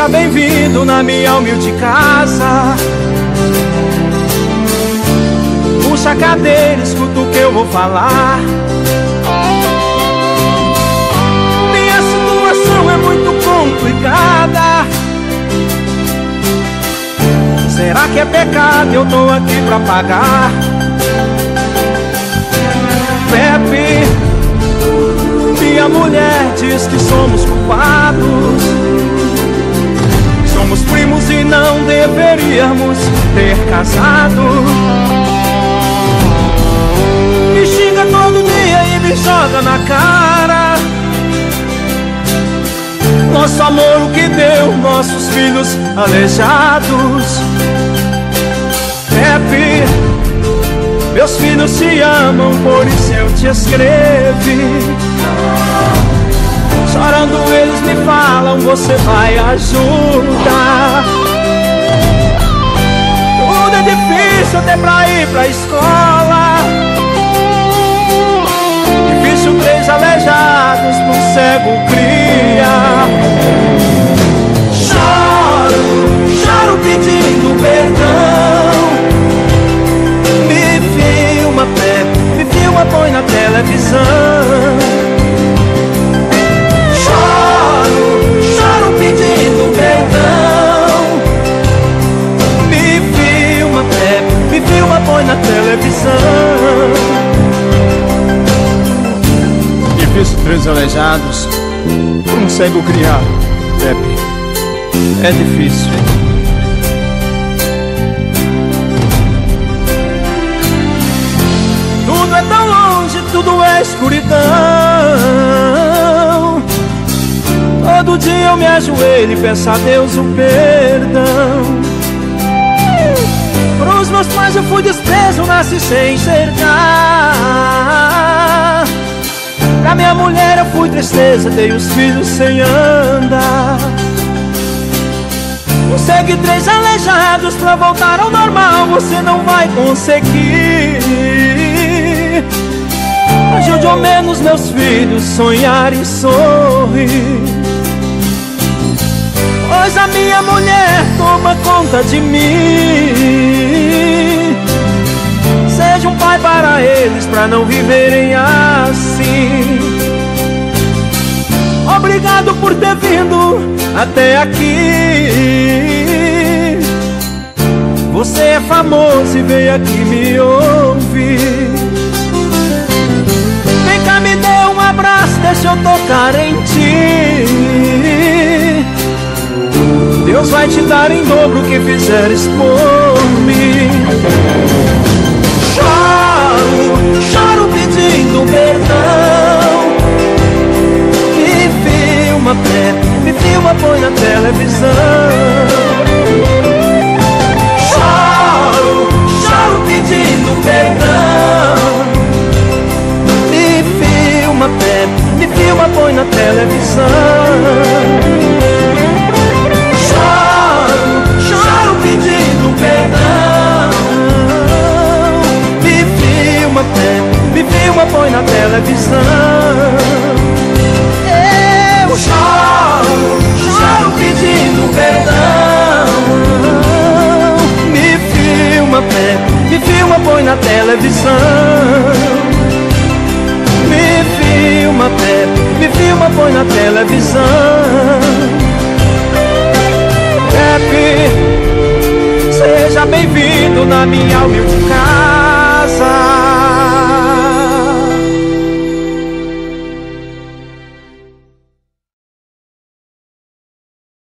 Seja bem-vindo na minha humilde casa. Puxa a cadeira, escuta o que eu vou falar. Minha situação é muito complicada. Será que é pecado? Eu tô aqui pra pagar. Pepe, minha mulher diz que somos culpados. Somos primos e não deveríamos ter casado. Me xinga todo dia e me joga na cara nosso amor, o que deu, nossos filhos aleijados. Pepe, meus filhos te amam, por isso eu te escrevi. Chorando eles me falam, você vai ajudar. Tudo é difícil até pra ir pra escola. Difícil 3 aleijados num cego cria. Choro, choro pedindo perdão. Me filma, Pepe, me filma, põe na televisão. Choro, choro pedindo perdão. Me filma, Pepe, me filma, põe na televisão. Difícil 3 aleijados por um cego criar. Pepe, é difícil. Tudo é tão longe, tudo é escuridão. Todo dia eu me ajoelho e peço a Deus o perdão. Pros meus pais eu fui desprezo, nasci sem enxergar. Pra minha mulher eu fui tristeza, dei os filhos sem andar. Consegue 3 aleijados pra voltar ao normal, você não vai conseguir. Ajude ao menos meus filhos sonhar e sorrir. Pois a minha mulher toma conta de mim. Seja um pai para eles, pra não viverem assim. Obrigado por ter vindo até aqui. Você é famoso e veio aqui me ouvir. Vem cá, me dê um abraço, deixa eu tocar em ti. Deus vai te dar em dobro o que fizeres por mim. Choro, choro pedindo perdão. Me filma, Pepe, me filma, põe na televisão. Choro, choro pedindo perdão. Me filma, Pepe, me filma, põe na televisão. Choro, choro pedindo perdão. Me filma, Pepe, me filma, põe na televisão. Eu choro, choro pedindo perdão. Me filma, Pepe, me filma, põe na televisão. Me filma, Pepe, me filma, põe na televisão. Pepe, seja bem-vindo na minha humilde casa.